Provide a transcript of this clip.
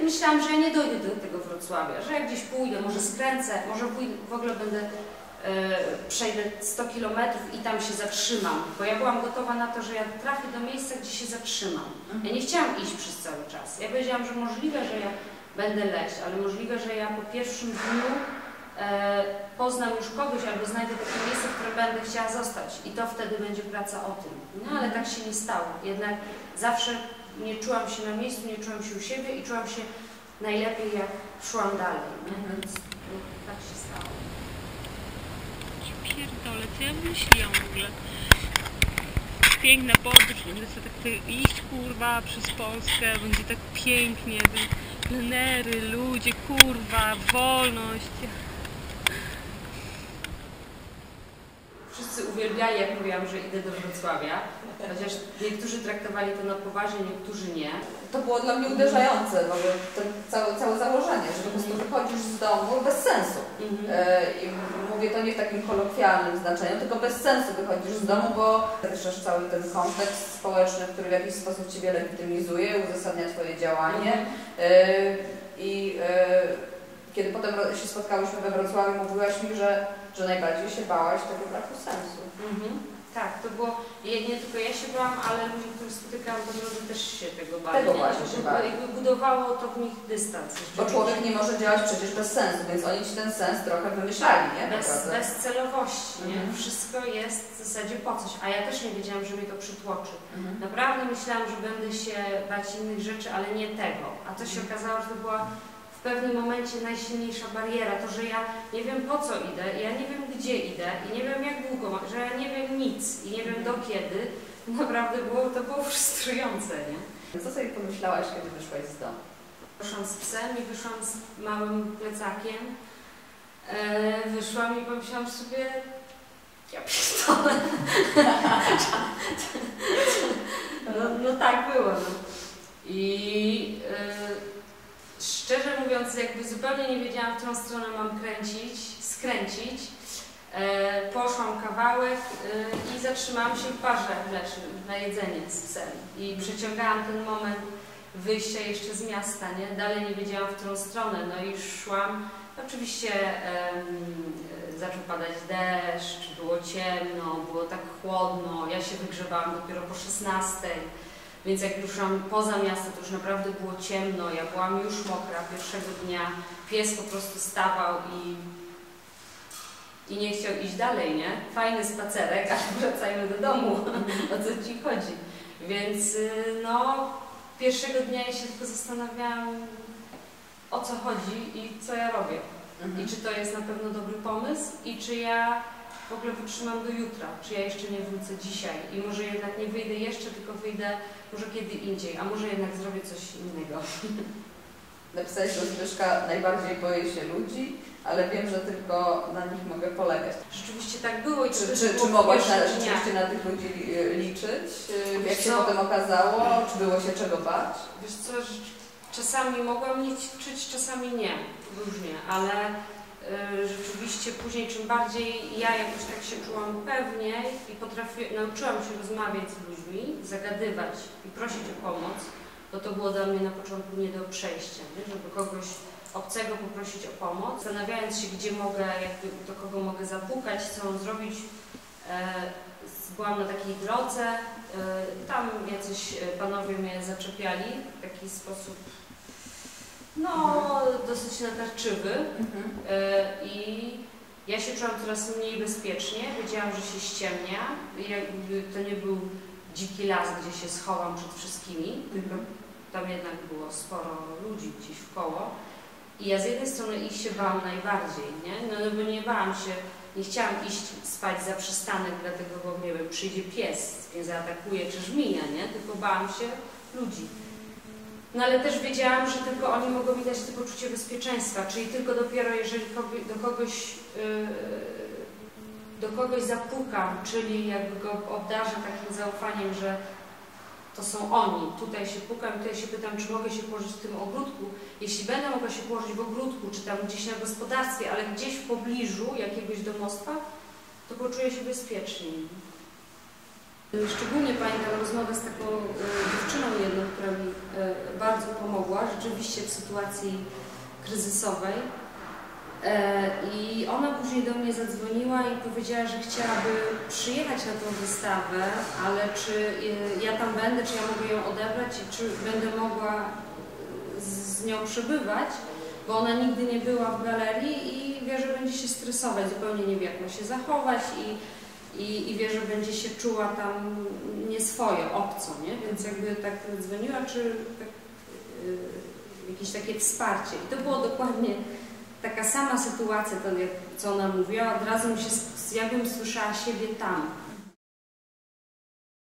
myślałam, że ja nie dojdę do tego Wrocławia, że jak gdzieś pójdę, może skręcę, może w ogóle przejdę 100 km i tam się zatrzymam, bo ja byłam gotowa na to, że ja trafię do miejsca, gdzie się zatrzymam. Ja nie chciałam iść przez cały czas. Ja powiedziałam, że możliwe, że ja będę leść, ale możliwe, że ja po pierwszym dniu poznam już kogoś albo znajdę takie miejsce, w którym będę chciała zostać i to wtedy będzie praca o tym. No ale tak się nie stało. Jednak zawsze nie czułam się na miejscu, nie czułam się u siebie i czułam się najlepiej, jak szłam dalej. Więc tak się stało. Pierdolę, co ja myśliłam w ogóle? Piękna podróż, będę sobie tak iść, kurwa, przez Polskę, będzie tak pięknie, plenery, ludzie, kurwa, wolność. Wszyscy uwielbiali, jak mówiłam, że idę do Wrocławia, chociaż niektórzy traktowali to na poważnie, niektórzy nie. To było dla mnie uderzające, w ogóle to całe założenie, że po prostu wychodzisz z domu bez sensu. I mówię to nie w takim kolokwialnym znaczeniu, tylko bez sensu wychodzisz z domu, bo też cały ten kontekst społeczny, który w jakiś sposób Ciebie legitymizuje, uzasadnia Twoje działanie. Kiedy potem się spotkałyśmy we Wrocławiu, mówiłaś mi, że najbardziej się bałaś tego braku sensu. Tak, to było, nie tylko ja się bałam, ale ludzie, których spotykałam po drodze, też się tego bali. Tego właśnie się bali. Jakby budowało to w nich dystans. Bo człowiek nie może działać przecież bez sensu, więc oni Ci ten sens trochę wymyślali, nie? Bez celowości, nie? Wszystko jest w zasadzie po coś, a ja też nie wiedziałam, że mnie to przytłoczy. Naprawdę myślałam, że będę się bać innych rzeczy, ale nie tego. A to się okazało, że to była w pewnym momencie najsilniejsza bariera, to, że ja nie wiem, po co idę, ja nie wiem, gdzie idę i nie wiem, jak długo, że ja nie wiem nic i nie wiem, do kiedy. Naprawdę to było frustrujące, nie? Co sobie pomyślałaś, kiedy wyszłaś z domu? Wyszłam z psem i wyszłam z małym plecakiem. Wyszłam i pomyślałam sobie, ja pierdolę. No tak było. No. I szczerze mówiąc, jakby zupełnie nie wiedziałam, w którą stronę mam skręcić. Poszłam kawałek i zatrzymałam się w barze mlecznym na jedzenie z psem. I przeciągałam ten moment wyjścia jeszcze z miasta, nie? Dalej nie wiedziałam, w którą stronę. No i szłam. Oczywiście zaczął padać deszcz, było ciemno, było tak chłodno. Ja się wygrzebałam dopiero po 16. Więc jak ruszyłam poza miasto, to już naprawdę było ciemno, ja byłam już mokra pierwszego dnia, pies po prostu stawał i nie chciał iść dalej, nie? Fajny spacerek, ale wracajmy do domu, o co Ci chodzi. Więc no, pierwszego dnia ja się tylko zastanawiałam, o co chodzi i co ja robię. I czy to jest na pewno dobry pomysł i czy ja w ogóle wytrzymam do jutra, czy ja jeszcze nie wrócę dzisiaj i może jednak nie wyjdę jeszcze, tylko wyjdę może kiedy indziej, a może jednak zrobię coś innego. Napisałeś do Zbyszka, najbardziej boję się ludzi, ale wiem, że tylko na nich mogę polegać. Rzeczywiście tak było i czy mogłaś rzeczywiście na tych ludzi liczyć? Jak się potem okazało? Czy było się czego bać? Wiesz co, czasami mogłam liczyć, czasami nie, różnie, ale rzeczywiście później, czym bardziej ja jakoś tak się czułam pewniej i nauczyłam się rozmawiać z ludźmi, zagadywać i prosić o pomoc, to było dla mnie na początku nie do przejścia, nie? Żeby kogoś obcego poprosić o pomoc, zastanawiając się, gdzie mogę, do kogo mogę zapukać, co mam zrobić. Byłam na takiej drodze, tam jacyś panowie mnie zaczepiali w taki sposób dosyć natarczywy i ja się czułam coraz mniej bezpiecznie, wiedziałam, że się ściemnia, to nie był dziki las, gdzie się schowam przed wszystkimi, tylko tam jednak było sporo ludzi gdzieś wkoło i ja z jednej strony ich się bałam najbardziej, nie? No bo nie bałam się, nie chciałam iść spać za przystanek, dlatego, bo nie wiem, przyjdzie pies, mnie zaatakuje czy żmija, nie? Tylko bałam się ludzi. No ale też wiedziałam, że tylko oni mogą mi dać to poczucie bezpieczeństwa, czyli tylko dopiero jeżeli do kogoś zapukam, czyli jakby go obdarzę takim zaufaniem, że to są oni, tutaj się pukam, tutaj się pytam, czy mogę się położyć w tym ogródku. Jeśli będę mogła się położyć w ogródku, czy tam gdzieś na gospodarstwie, ale gdzieś w pobliżu jakiegoś domostwa, to poczuję się bezpieczniej. Szczególnie pamiętam rozmowę z taką dziewczyną jedną, która mi bardzo pomogła, rzeczywiście w sytuacji kryzysowej. I ona później do mnie zadzwoniła i powiedziała, że chciałaby przyjechać na tą wystawę, ale czy ja tam będę, czy ja mogę ją odebrać i czy będę mogła z nią przebywać, bo ona nigdy nie była w galerii i wie, że będzie się stresować, zupełnie nie wie, jak ma się zachować i wie, że będzie się czuła tam nieswojo, obco, nie? Więc jakby tak dzwoniła, czy tak, jakieś takie wsparcie. I to było dokładnie taka sama sytuacja, to, co ona mówiła, od razu mi się, jakbym słyszała siebie tam.